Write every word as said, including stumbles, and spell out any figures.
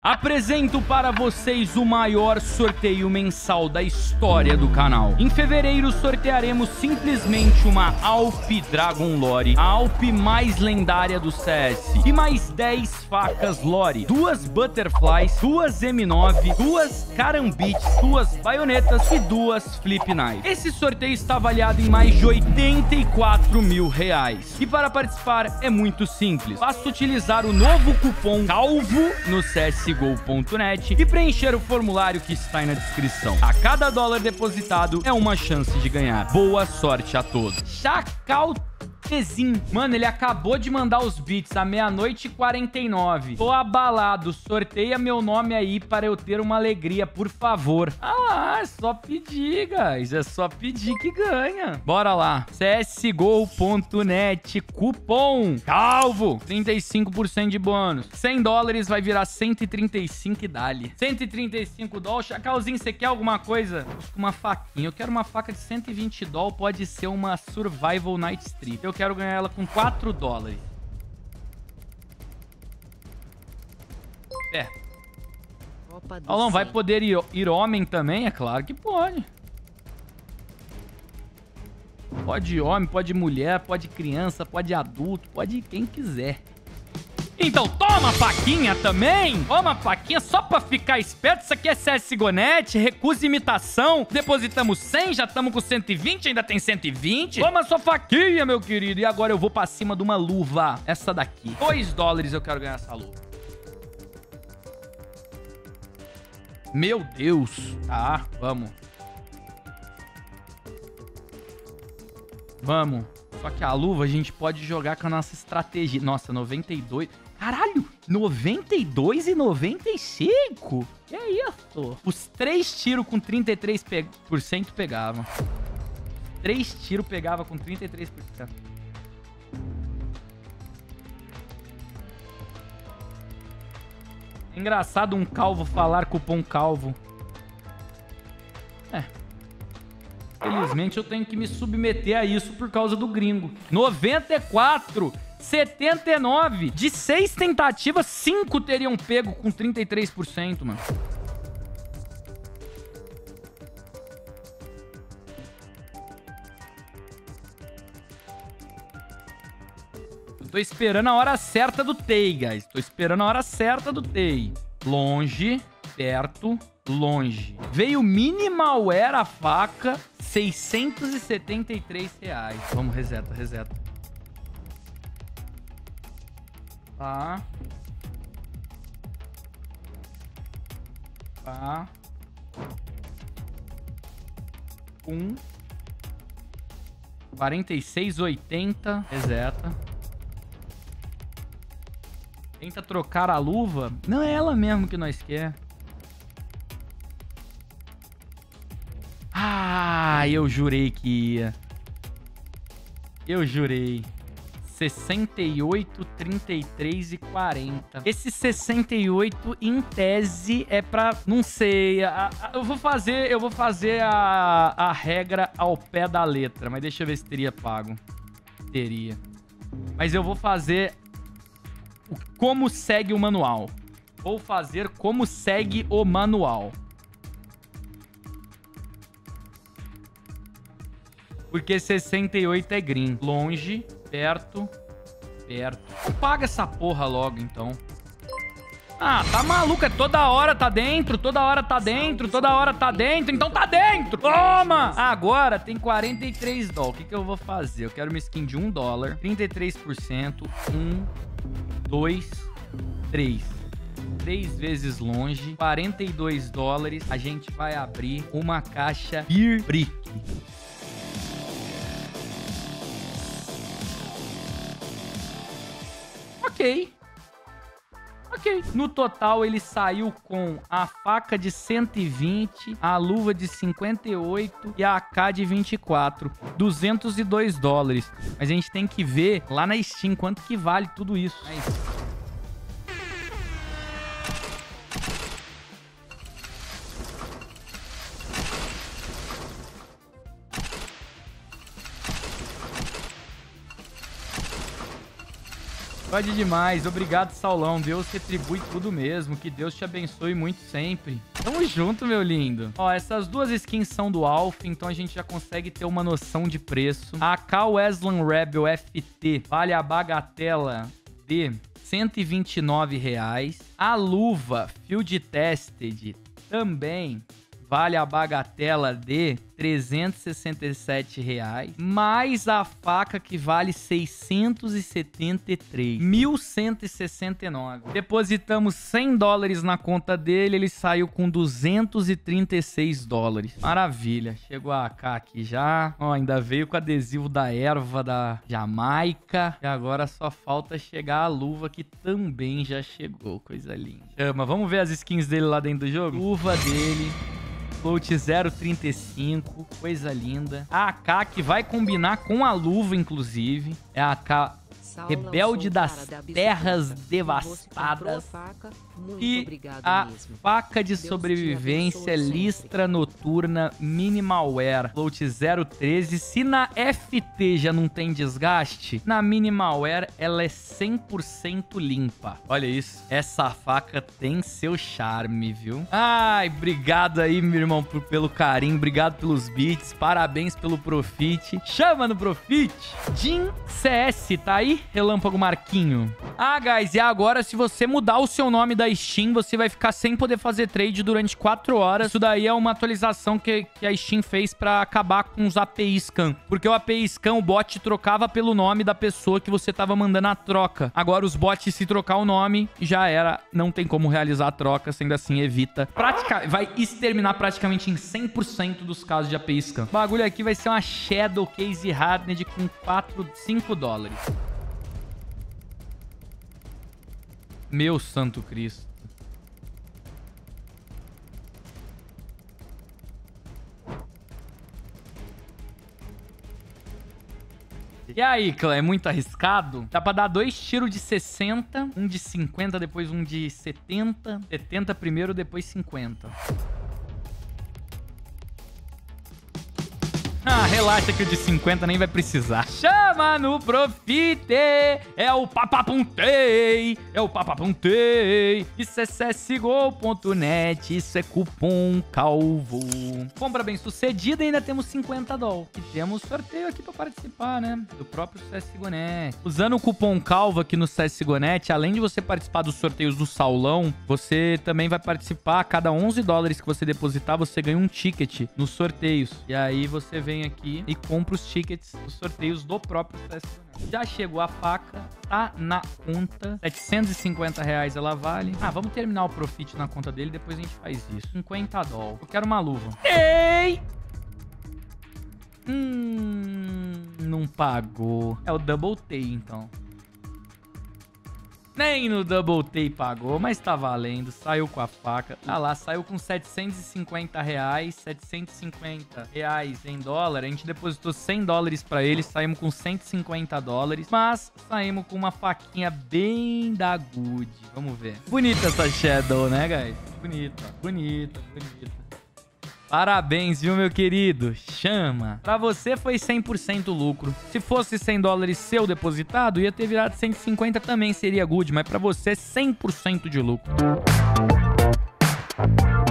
Apresento para vocês o maior sorteio mensal da história do canal. Em fevereiro sortearemos simplesmente uma Alp Dragon Lore, a Alp mais lendária do C S, e mais dez facas Lore, duas Butterflies, duas M nove, duas Carambites, duas Baionetas e duas Flip Knife. Esse sorteio está avaliado em mais de oitenta e quatro mil reais. E para participar é muito simples. Basta utilizar o novo cupom CALVO no C S G O ponto net e preencher o formulário que está aí na descrição. A cada dólar depositado é uma chance de ganhar. Boa sorte a todos. Chacal Tezinho. Mano, ele acabou de mandar os beats à meia-noite e quarenta e nove. Tô abalado. Sorteia meu nome aí para eu ter uma alegria, por favor. Ah, é só pedir, guys. É só pedir que ganha. Bora lá. C S G O ponto net. Cupom CALVO. trinta e cinco por cento de bônus. cem dólares vai virar cento e trinta e cinco e dali. cento e trinta e cinco dólares. Chacalzinho, você quer alguma coisa? Uma faquinha. Eu quero uma faca de cento e vinte dólares. Pode ser uma Survival Night Strip. Eu quero ganhar ela com quatro dólares. É. Alan, vai poder ir, ir homem também? É claro que pode. Pode ir homem, pode ir mulher, pode ir criança, pode ir adulto, pode ir quem quiser. Então toma faquinha também. Toma faquinha só pra ficar esperto. Isso aqui é C S G O ponto net, recusa imitação. Depositamos cem, já estamos com cento e vinte, ainda tem cento e vinte. Toma sua faquinha, meu querido. E agora eu vou pra cima de uma luva. Essa daqui. dois dólares eu quero ganhar essa luva. Meu Deus. Tá, vamos. Vamos. Só que a luva a gente pode jogar com a nossa estratégia. Nossa, noventa e dois... Caralho! noventa e dois e noventa e cinco? Que é isso? Os três tiros com trinta e três por cento pegavam. Três tiros pegava com trinta e três por cento. É engraçado um calvo falar cupom calvo. É. Felizmente eu tenho que me submeter a isso por causa do gringo. noventa e quatro, setenta e nove. De seis tentativas, cinco teriam pego com trinta e três por cento, mano. Eu tô esperando a hora certa do T E I, guys. Tô esperando a hora certa do T E I. Longe, perto, longe. Veio Minimalware a faca, seiscentos e setenta e três reais. Vamos, reseta, reseta. Tá. Tá. Um. quarenta e seis, oitenta. Reseta. Tenta trocar a luva. Não é ela mesmo que nós quer. Ah, eu jurei que ia. Eu jurei. sessenta e oito, trinta e três e quarenta. Esse sessenta e oito, em tese, é pra... Não sei. A, a, eu vou fazer, eu vou fazer a, a regra ao pé da letra. Mas deixa eu ver se teria pago. Teria. Mas eu vou fazer... O, como segue o manual. Vou fazer como segue o manual. Porque sessenta e oito é green. Longe, perto, perto. Paga essa porra logo, então. Ah, tá maluco. É toda hora tá dentro, toda hora tá dentro, toda hora tá dentro. Então tá dentro. Toma! Agora tem quarenta e três dólares. O que que eu vou fazer? Eu quero uma skin de um dólar. trinta e três por cento. um, dois, três. três vezes longe. quarenta e dois dólares. A gente vai abrir uma caixa Beer Brick. Ok. Ok. No total, ele saiu com a faca de cento e vinte, a luva de cinquenta e oito e a A K de vinte e quatro. duzentos e dois dólares. Mas a gente tem que ver lá na Steam quanto que vale tudo isso. É isso. Pode demais. Obrigado, Saulão. Deus retribui tudo mesmo. Que Deus te abençoe muito sempre. Tamo junto, meu lindo. Ó, essas duas skins são do Alpha, então a gente já consegue ter uma noção de preço. A A K Weslan Rebel F T vale a bagatela de cento e vinte e nove reais. A luva Field Tested também vale a bagatela de trezentos e sessenta e sete reais, mais a faca que vale seiscentos e setenta e três, mil cento e sessenta e nove. Depositamos cem dólares na conta dele, ele saiu com duzentos e trinta e seis dólares. Maravilha, chegou a A K aqui já. Ó, ainda veio com adesivo da erva da Jamaica. E agora só falta chegar a luva que também já chegou, coisa linda. Chama, vamos ver as skins dele lá dentro do jogo? Luva dele... Float zero trinta e cinco, coisa linda. A A K que vai combinar com a luva, inclusive. É a A K Rebelde das Terras Devastadas. E a faca de sobrevivência Listra Noturna Minimalware Float zero treze. Se na F T já não tem desgaste, na Minimalware ela é cem por cento limpa. Olha isso. Essa faca tem seu charme, viu? Ai, obrigado aí, meu irmão, por, pelo carinho. Obrigado pelos bits. Parabéns pelo Profit. Chama no Profit. Jin C S, tá aí? Relâmpago Marquinho. Ah, guys, e agora se você mudar o seu nome da Steam, você vai ficar sem poder fazer trade durante quatro horas. Isso daí é uma atualização que, que a Steam fez pra acabar com os A P I Scan. Porque o A P I Scan, o bot trocava pelo nome da pessoa que você tava mandando a troca. Agora os bots, se trocar o nome, já era. Não tem como realizar a troca, sendo assim, evita. Pratica... Vai exterminar praticamente em cem por cento dos casos de A P I Scan. O bagulho aqui vai ser uma Shadow Case Hardened com quatro, cinco dólares. Meu santo Cristo. E aí, clã, é muito arriscado? Dá pra dar dois tiros de sessenta, um de cinquenta, depois um de setenta. setenta primeiro, depois cinquenta. Ah, relaxa que o de cinquenta nem vai precisar. Chama no Profit! É o Papapuntei! É o Papapuntei! Isso é C S G O ponto net, isso é cupom calvo. Compra bem sucedida e ainda temos cinquenta dólares. E temos sorteio aqui pra participar, né? Do próprio C S G O ponto net. Usando o cupom calvo aqui no C S G O ponto net, além de você participar dos sorteios do Saulão, você também vai participar. A cada onze dólares que você depositar, você ganha um ticket nos sorteios. E aí você vem aqui e compra os tickets dos sorteios do próprio C S G O ponto net. Já chegou a faca, tá na conta. setecentos e cinquenta reais ela vale. Ah, vamos terminar o Profit na conta dele, depois a gente faz isso. cinquenta dólares. Eu quero uma luva. Ei! Hum, não pagou. É o Double Tay, então. Nem no Double Tay pagou, mas tá valendo. Saiu com a faca. Ah lá, saiu com setecentos e cinquenta reais. setecentos e cinquenta reais em dólar. A gente depositou cem dólares pra ele. Saímos com cento e cinquenta dólares. Mas saímos com uma faquinha bem da good. Vamos ver. Bonita essa Shadow, né, guys? Bonita, bonita, bonita. Parabéns, viu, meu querido? Chama. Pra você foi cem por cento lucro. Se fosse cem dólares seu depositado, ia ter virado cento e cinquenta, também seria good. Mas pra você, cem por cento de lucro.